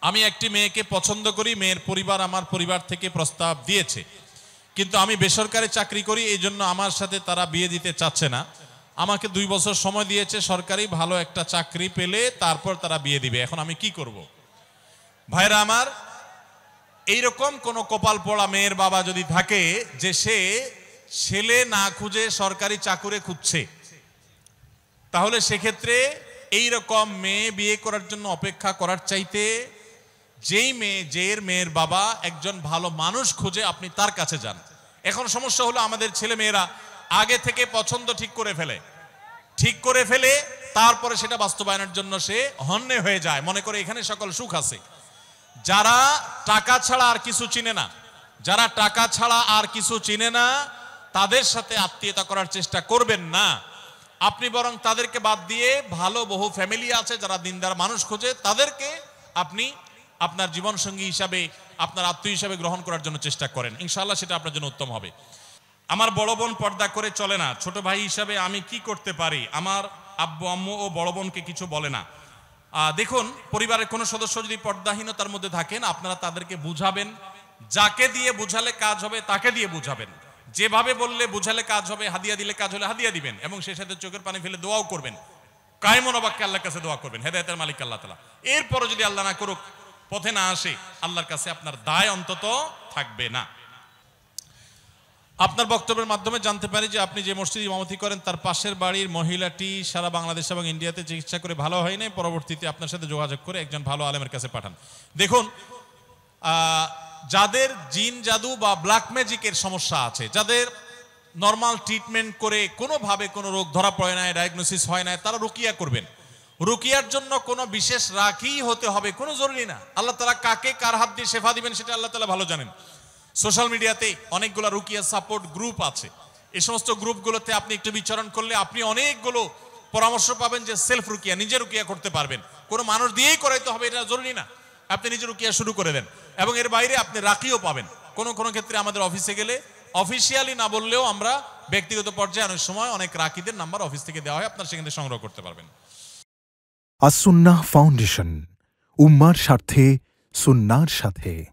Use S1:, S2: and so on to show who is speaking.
S1: আমি একটি মেয়েকে পছন্দ করি, মেয়ের পরিবার আমার পরিবার থেকে প্রস্তাব দিয়েছে, কিন্তু আমি বেসরকারি চাকরি করি, এই জন্য আমার সাথে তারা বিয়ে দিতে চাচ্ছে না। আমাকে 2 বছর সময় দিয়েছে, সরকারি ভালো একটা চাকরি পেলে তারপর তারা বিয়ে দিবে। এখন আমি কি করব? ভাইরা আমার, এইরকম কোন কপাল পড়া মেয়ের বাবা যদি থাকে যে সে ছেলে না খুঁজে সরকারি চাকুরে খুঁজছে, তাহলে সেক্ষেত্রে এইরকম মেয়ে বিয়ে করার জন্য অপেক্ষা করার চাইতে যেই মেয়ের বাবা একজন ভালো মানুষ খুঁজে আপনি তার কাছে যান। এখন সমস্যা হলো আমাদের ছেলে মেয়েরা আগে থেকে পছন্দ ঠিক করে ফেলে তারপরে সেটা বাস্তবায়নের জন্য সে হন্যে হয়ে যায়, মনে করে এখানে সকল সুখ আছে। যারা টাকা ছাড়া আর কিছু চিনে না তাদের সাথে আত্মীয়তা করার চেষ্টা করবেন না। আপনি বরং তাদেরকে বাদ দিয়ে ভালো বহু ফ্যামিলি আছে যারা দিনদার মানুষ খোঁজে, তাদেরকে আপনি আপনার জীবন সঙ্গী হিসাবে, আপনার আত্মীয় হিসাবে গ্রহণ করার জন্য চেষ্টা করেন। ইনশাআল্লাহ সেটা আপনার জন্য উত্তম হবে। আমার বড় বোন পর্দা করে চলে না, ছোট ভাই হিসাবে আমি কি করতে পারি? আমার আব্বু আম্মু ও বড় বোনকে কিছু বলে না। দেখুন, পরিবারের কোনো সদস্য যদি পর্দাহীনতার মধ্যে থাকেন, আপনারা তাদেরকে বুঝাবেন। যাকে দিয়ে বুঝালে কাজ হবে তাকে দিয়ে বুঝাবেন। যেভাবে বললে বুঝালে কাজ হবে, হাদিয়া দিলে কাজ হলে হাদিয়া দিবেন, এবং সেই সাথে চোখের পানি ফেলে দোয়াও করবেন। কায়মন বাক্যে আল্লাহর কাছে দোয়া করবেন, হেদায়েতের মালিক আল্লাহ তাআলা। এরপরও যদি আল্লাহ না করুক, পথে না আসে, আল্লাহর কাছে আপনার দায় অন্তত থাকবে না। আপনার বক্তব্যের মাধ্যমে জানতে পারি যে আপনি যে মসজিদে ইমামতি করেন তার পাশের বাড়ির মহিলাটি সারা বাংলাদেশ এবং ইন্ডিয়াতে চিকিৎসা করে ভালো হয় নাই, পরবর্তীতে আপনার সাথে যোগাযোগ করে একজন ভালো আলেমের কাছে পাঠান। দেখুন, যাদের জিন জাদু বা ব্ল্যাক ম্যাজিকের সমস্যা আছে, যাদের নর্মাল ট্রিটমেন্ট করে কোনোভাবে কোনো রোগ ধরা পড়ে নাই, ডায়াগনোসিস হয় নাই, তারা রুকিয়া করবেন। রুকিয়ার জন্য কোনো বিশেষ রাখি হতে হবে কোনো জরুরি না। আল্লাহ তাআলা কাকে কার হাত দিয়ে শেফা দিবেন সেটা আল্লাহ তাআলা ভালো জানেন। সোশ্যাল মিডিয়াতে অনেকগুলো রুকিয়া সাপোর্ট গ্রুপ আছে। এই সমস্ত গ্রুপগুলোতে আপনি একটু বিচরণ করলে আপনি অনেকগুলো পরামর্শ পাবেন যে সেলফ রুকিয়া, নিজে রুকিয়া করতে পারবেন। কোনো মানুষ দিয়েই করাইতে হবে এটা জরুরি না, আপনি নিজে রুকিয়া শুরু করে দেন। এবং এর বাইরে আপনি রাকিও পাবেন। কোনো ক্ষেত্রে আমাদের অফিসে গেলে অফিসিয়ালি না বললেও আমরা ব্যক্তিগত পর্যায়ে অনেক সময় অনেক রাকিদের নাম্বার অফিস থেকে দেওয়া হয়, আপনারা সেখান থেকে সংগ্রহ করতে পারবেন।
S2: আস-সুন্নাহ ফাউন্ডেশন, উম্মার স্বার্থে সুন্নাহর সাথে।